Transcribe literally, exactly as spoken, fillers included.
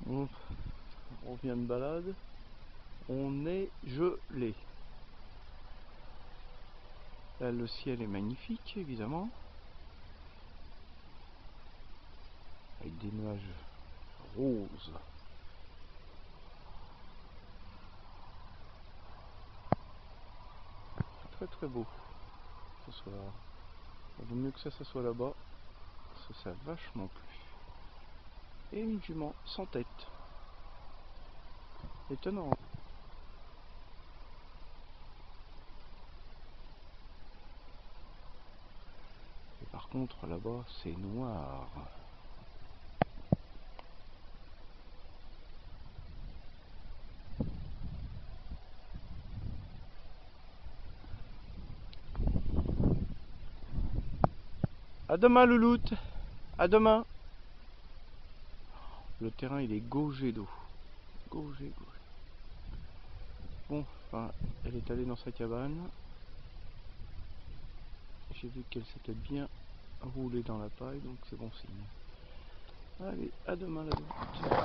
On revient de balade, on est gelé. Là le ciel est magnifique évidemment, avec des nuages roses. Très très beau ce soir. Il vaut mieux que ça, ça soit là-bas, parce que ça a vachement plu. Et une jument sans tête. Étonnant. Et par contre là-bas c'est noir. À demain louloute. À demain. Le terrain il est gaugé d'eau. Gaugé, gaugé. Bon, enfin, elle est allée dans sa cabane. J'ai vu qu'elle s'était bien roulée dans la paille, donc c'est bon signe. Allez, à demain la louloute.